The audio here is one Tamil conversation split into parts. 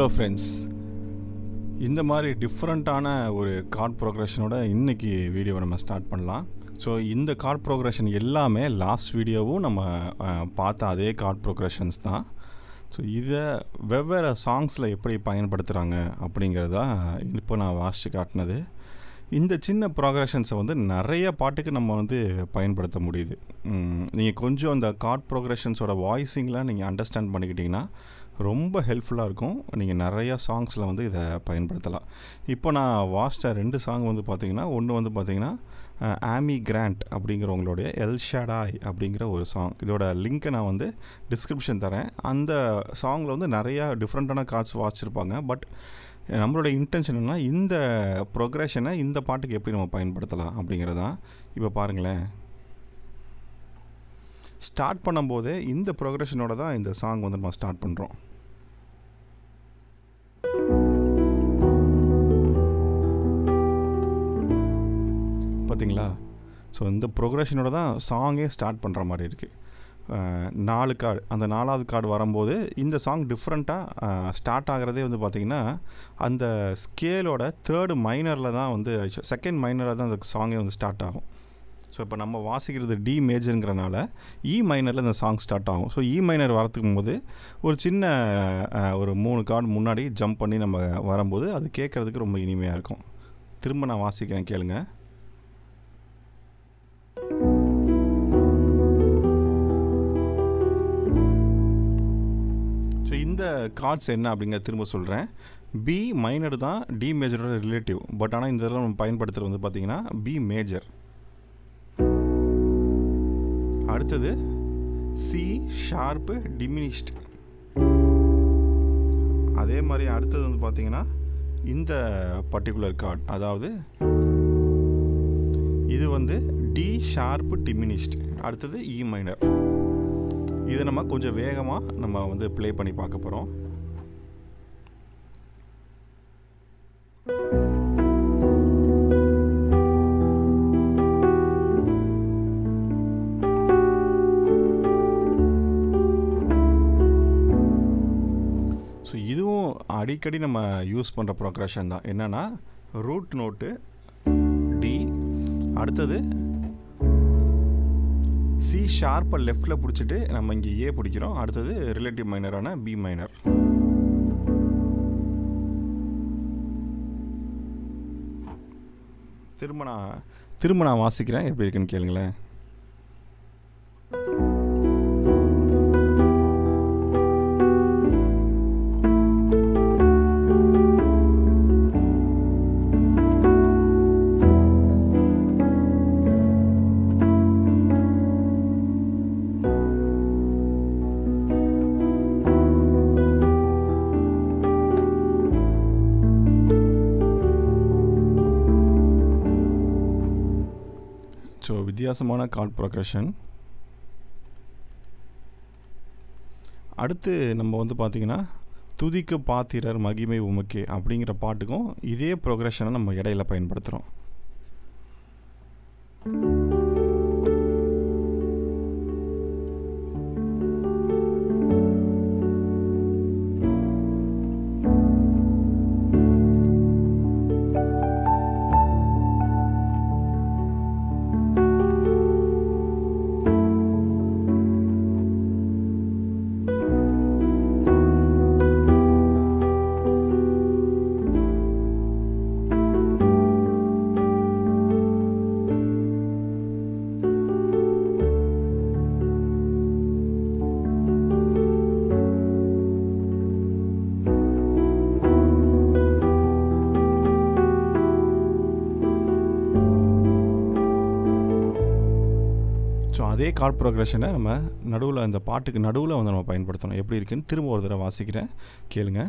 ஃப்ரெண்ட்ஸ், இந்த மாதிரி டிஃப்ரெண்ட்டான ஒரு கார்ட் ப்ரோக்ரஷனோட இன்றைக்கி வீடியோவை நம்ம ஸ்டார்ட் பண்ணலாம். ஸோ இந்த கார்ட் ப்ரோக்ரஷன் எல்லாமே லாஸ்ட் வீடியோவும் நம்ம பார்த்த அதே கார்ட் ப்ரோக்ரஷன்ஸ் தான். ஸோ இதை வெவ்வேறு சாங்ஸில் எப்படி பயன்படுத்துகிறாங்க அப்படிங்கிறதா இப்போ நான் வாசித்து காட்டினது. இந்த சின்ன ப்ரோக்ரஷன்ஸை வந்து நிறைய பாட்டுக்கு நம்ம வந்து பயன்படுத்த முடியுது. நீங்கள் கொஞ்சம் அந்த கார்ட் ப்ரோக்ரஷன்ஸோட வாய்ஸிங்லாம் நீங்கள் அண்டர்ஸ்டாண்ட் பண்ணிக்கிட்டிங்கன்னா ரொம்ப ஹெல்ப்ஃபுல்லாக இருக்கும். நீங்கள் நிறையா சாங்ஸில் வந்து இதை பயன்படுத்தலாம். இப்போ நான் வாசித்த 2 சாங் வந்து பார்த்திங்கன்னா, ஒன்று வந்து பார்த்திங்கன்னா ஆமி கிராண்ட் அப்படிங்கிறவங்களுடைய எல் ஷடாய் அப்படிங்கிற ஒரு சாங். இதோட லிங்க்கை நான் வந்து டிஸ்கிரிப்ஷன் தரேன். அந்த சாங்கில் வந்து நிறையா டிஃப்ரெண்ட்டான கார்ட்ஸ் வாசிச்சிருப்பாங்க. பட் நம்மளோட இன்டென்ஷன் என்னன்னா, இந்த ப்ரோக்ரஷனை இந்த பாட்டுக்கு எப்படி நம்ம பயன்படுத்தலாம் அப்படிங்கிறதான். இப்போ பாருங்களேன், ஸ்டார்ட் பண்ணும்போதே இந்த ப்ரோக்ரஷனோட தான் இந்த சாங் வந்து நம்ம ஸ்டார்ட் பண்ணுறோம். பார்த்தீங்களா? ஸோ இந்த ப்ரோக்ரஷனோட தான் சாங்கே ஸ்டார்ட் பண்ணுற மாதிரி இருக்குது. 4 கார்டு, அந்த 4வது கார்டு வரும்போது இந்த சாங் டிஃப்ரெண்ட்டாக ஸ்டார்ட் ஆகிறதே வந்து பார்த்திங்கன்னா, அந்த ஸ்கேலோட 3rd மைனரில் தான் வந்து 2nd மைனரில் தான் அந்த சாங்கே வந்து ஸ்டார்ட் ஆகும். ஸோ இப்போ நம்ம வாசிக்கிறது டி மேஜருங்கிறனால இ மைனரில் இந்த சாங் ஸ்டார்ட் ஆகும். ஸோ இ மைனர் வரத்துக்கும் போது ஒரு சின்ன ஒரு 3 கார்டு முன்னாடி ஜம்ப் பண்ணி நம்ம வரும்போது அது கேட்குறதுக்கு ரொம்ப இனிமையாக இருக்கும். திரும்ப நான் வாசிக்கிறேன், கேளுங்க. ஸோ இந்த கார்ட்ஸ் என்ன அப்படிங்கிற திரும்ப சொல்கிறேன். பி மைனர் தான் டி மேஜரோட ரிலேட்டிவ். பட் ஆனால் இந்த இதில் நம்ம பயன்படுத்துகிறது வந்து பார்த்திங்கன்னா பி மேஜர். அடுத்தது சி ஷார்ப்பு டிமினிஷ்ட். அதே மாதிரி அடுத்தது வந்து பார்த்திங்கன்னா இந்த பர்டிகுலர் கார்டு, அதாவது இது வந்து டி ஷார்ப்பு டிமினிஷ்ட். அடுத்தது இ மைனர். இதை நம்ம கொஞ்சம் வேகமாக நம்ம வந்து ப்ளே பண்ணி பார்க்க போகிறோம். ஸோ இதுவும் அடிக்கடி நம்ம யூஸ் பண்ணுற ப்ரோக்ரஷன் தான். என்னென்னா ரூட் நோட்டு டி, அடுத்தது சி ஷார்ப்பை லெஃப்டில் பிடிச்சிட்டு நம்ம இங்கே ஏ பிடிக்கிறோம். அடுத்தது ரிலேட்டிவ் மைனரான பி மைனர். திரும்ப நான் வாசிக்கிறேன், எப்படி இருக்குன்னு கேளுங்களேன். ஸோ வித்தியாசமான கார்ட் ப்ரோக்ரஷன். அடுத்து நம்ம வந்து பார்த்திங்கன்னா துதிக்கு பாத்திரர் மகிமை உமக்கே அப்படிங்கிற பாட்டுக்கும் இதே ப்ரோக்ரஷனை நம்ம இடையில பயன்படுத்துகிறோம். ஸோ அதே கார்ட் ப்ரோக்ரஷனை நம்ம நடுவில், அந்த பாட்டுக்கு நடுவில் வந்து நம்ம பயன்படுத்தணும். எப்படி இருக்குன்னு திரும்ப ஒரு தடவை வாசிக்கிறேன், கேளுங்க.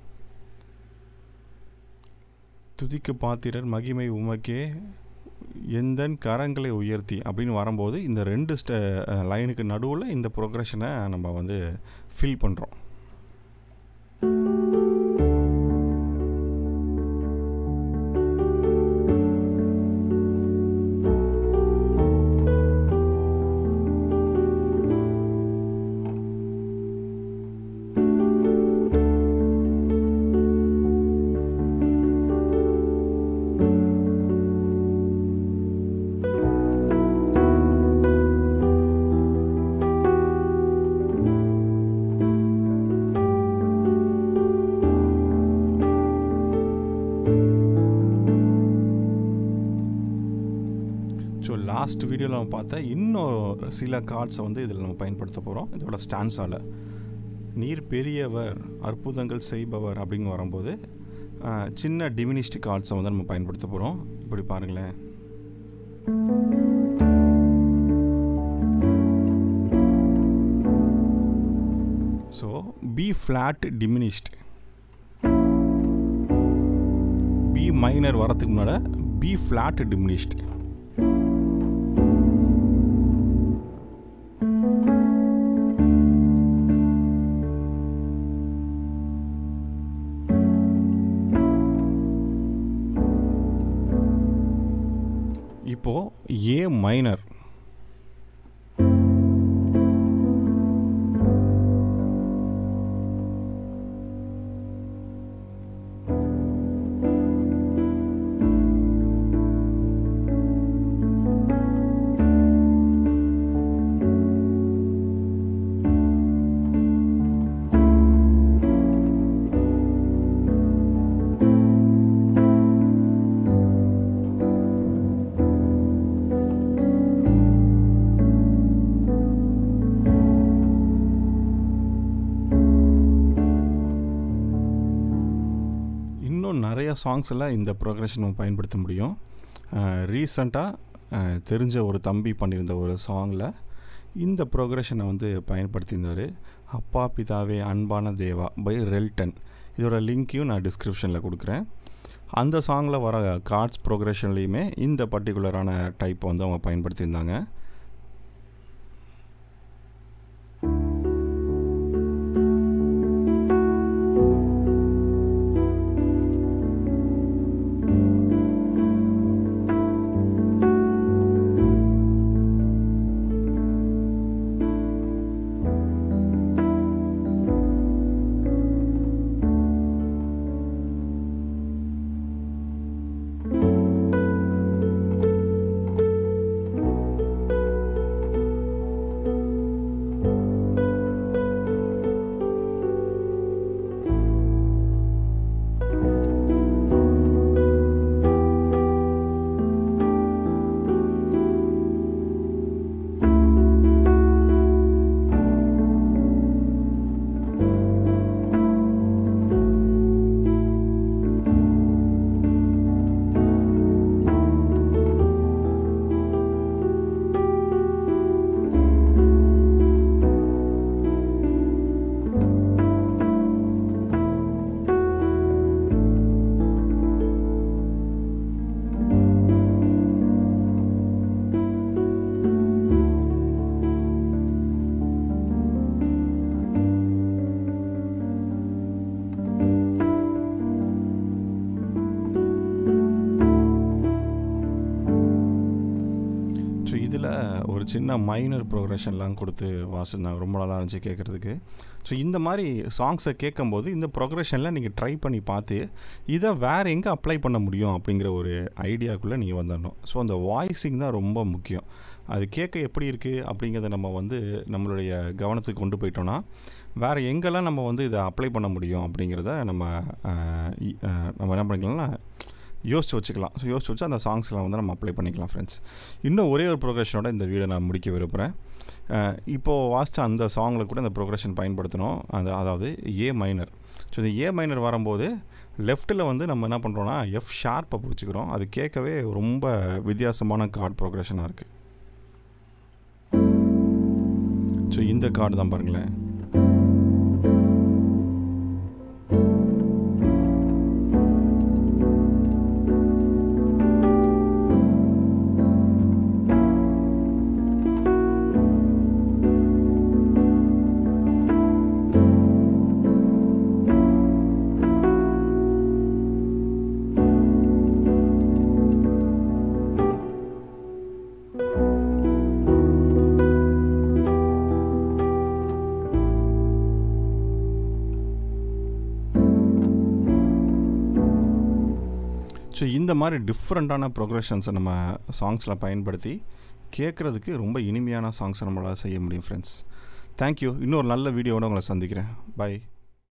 துதிக்கு பாத்திரர் மகிமை உமக்கே எந்தன் கரங்களை உயர்த்தி அப்படின்னு வரும்போது இந்த 2 லைனுக்கு நடுவில் இந்த ப்ரோக்ரஷனை நம்ம வந்து ஃபில் பண்ணுறோம். லாஸ்ட் வீடியோவில் நம்ம பார்த்த இன்னும் சில கார்ட்ஸை வந்து இதில் நம்ம பயன்படுத்த போகிறோம். இதோட ஸ்டான்ஸால் நீர் பெரியவர் அற்புதங்கள் செய்பவர் அப்படின்னு வரும்போது சின்ன டிமினிஷ்டு கார்ட்ஸை வந்து நம்ம பயன்படுத்த போகிறோம். இப்படி பாருங்களேன். So B flat diminished, B minor வரத்துக்கு முன்னாடி பி ஃப்ளாட் டிமினிஷ்டு. இப்போ ஏ மைனர், நிறைய சாங்ஸில் இந்த ப்ரோக்ரஷன் நம்ம பயன்படுத்த முடியும். ரீசண்டாக தெரிஞ்ச ஒரு தம்பி பண்ணியிருந்த ஒரு சாங்கில் இந்த ப்ரோக்ரஷனை வந்து பயன்படுத்தியிருந்தார். அப்பா பிதாவே அன்பான தேவா பை ரெல்டன். இதோட லிங்க்கையும் நான் டிஸ்கிரிப்ஷனில் கொடுக்குறேன். அந்த சாங்கில் வர கார்ட்ஸ் ப்ரோக்ரஷன்லேயுமே இந்த பர்டிகுலரான டைப்பை வந்து அவங்க பயன்படுத்தியிருந்தாங்க. இதில் ஒரு சின்ன மைனர் ப்ரோக்ரஷன்லாம் கொடுத்து வாசிந்தாங்க. ரொம்ப நல்லா இருந்துச்சு கேட்குறதுக்கு. ஸோ இந்த மாதிரி சாங்ஸை கேட்கும்போது இந்த ப்ரோக்ரஷனில் நீங்கள் ட்ரை பண்ணி பார்த்து இதை வேறு எங்கே அப்ளை பண்ண முடியும் அப்படிங்கிற ஒரு ஐடியாக்குள்ளே நீங்கள் வந்துடணும். ஸோ அந்த வாய்ஸிங் தான் ரொம்ப முக்கியம். அது கேட்க எப்படி இருக்குது அப்படிங்கிறத நம்ம வந்து நம்மளுடைய கவனத்துக்கு கொண்டு போயிட்டோன்னா வேறு எங்கெல்லாம் நம்ம வந்து இதை அப்ளை பண்ண முடியும் அப்படிங்கிறத நம்ம என்ன பண்ணிக்கலாம்னா யோசிச்சு வச்சுக்கலாம். ஸோ யோசிச்சு வச்சு அந்த சாங்ஸ்லாம் வந்து நம்ம அப்ளை பண்ணிக்கலாம் ஃப்ரெண்ட்ஸ். இன்னும் ஒரே ஒரு ப்ரோக்ரஷனோட இந்த வீடியோ நான் முடிக்க விரும்புகிறேன். இப்போது வாசித்த அந்த சாங்கில் கூட இந்த ப்ரோக்ரஷன் பயன்படுத்தணும். அதாவது ஏ மைனர். ஸோ இந்த ஏ மைனர் வரும்போது லெஃப்ட்டில் வந்து நம்ம என்ன பண்ணுறோன்னா எஃப் ஷார்ப்பை பிடிச்சிக்கிறோம். அது கேட்கவே ரொம்ப வித்தியாசமான கார்ட் ப்ரோக்ரஷனாக இருக்குது. ஸோ இந்த கார்டு தான் பாருங்களேன். ஸோ இந்த மாதிரி டிஃப்ரெண்ட்டான ப்ரோக்ரஷன்ஸை நம்ம சாங்ஸில் பயன்படுத்தி கேட்குறதுக்கு ரொம்ப இனிமையான சாங்ஸை நம்மளால் செய்ய முடியும் ஃப்ரெண்ட்ஸ். தேங்க்யூ. இன்னொரு நல்ல வீடியோவோட உங்களை சந்திக்கிறேன். பை.